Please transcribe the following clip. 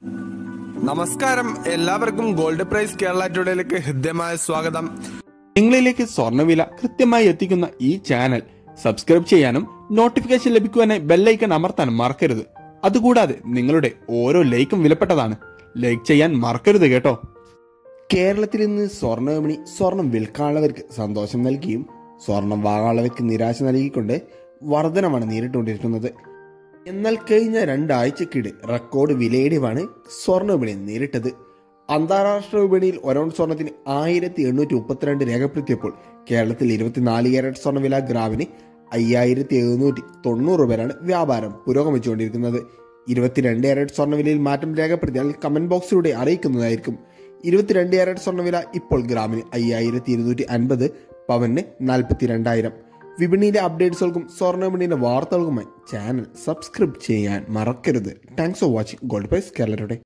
നമസ്കാരം, എല്ലാവർക്കും gold price Kerala ടുഡേയിലേക്ക് ഹൃദ്യമായ സ്വാഗതം. നിങ്ങളിലേക്ക് സ്വർണ്ണവില കൃത്യമായി എത്തിക്കുന്ന ഈ ചാനൽ സബ്സ്ക്രൈബ് ചെയ്യാനും നോട്ടിഫിക്കേഷൻ ലഭിക്കുവാനായി ബെല്ലൈക്കൺ അമർത്താനും മറക്കരുത്. അതുകൂടാതെ നിങ്ങളുടെ ഓരോ ലൈക്കും വിലപ്പെട്ടതാണ്. ലൈക്ക് ചെയ്യാൻ മറക്കരുത് കേട്ടോ. കേരളത്തിൽ ഇന്ന് സ്വർണ്ണ വിപണി സ്വർണം വിൽക്കാനുള്ളവർക്ക് സന്തോഷം നൽകിയും സ്വർണം വാങ്ങാനുള്ളവർക്ക് നിരാശ നൽകിക്കൊണ്ട് വർധനമാണ് നേരിട്ടുകൊണ്ടിരിക്കുന്നത്. എന്നാൽ കഴിഞ്ഞ രണ്ടാഴ്ചക്കിടെ റെക്കോർഡ് വിലയിടിവാണ് സ്വർണ്ണ വിപണി നേരിട്ടത്. അന്താരാഷ്ട്ര വിപണിയിൽ ഒരൗണ്ട് സ്വർണത്തിന് 1832 രേഖപ്പെടുത്തിയപ്പോൾ കേരളത്തിൽ 24 ക്യാരറ്റ് സ്വർണ്ണവില ഗ്രാമിന് 5790 രൂപയിലാണ് വ്യാപാരം പുരോഗമിച്ചുകൊണ്ടിരിക്കുന്നത്. 22 ക്യാരറ്റ് സ്വർണ്ണവിലയിൽ മാറ്റം രേഖപ്പെടുത്തിയാൽ കമന്റ് ബോക്സിലൂടെ അറിയിക്കുന്നതായിരിക്കും. 22 ക്യാരറ്റ് സ്വർണ്ണവില ഇപ്പോൾ ഗ്രാമിന് 5250, പവന് 42,000. വിപണിയിലെ അപ്ഡേറ്റ്സുകൾക്കും സ്വർണ്ണ വിപണിയിലെ വാർത്തകൾക്കുമായി ചാനൽ സബ്സ്ക്രൈബ് ചെയ്യാൻ മറക്കരുത്. Thanks for watching gold price Kerala today.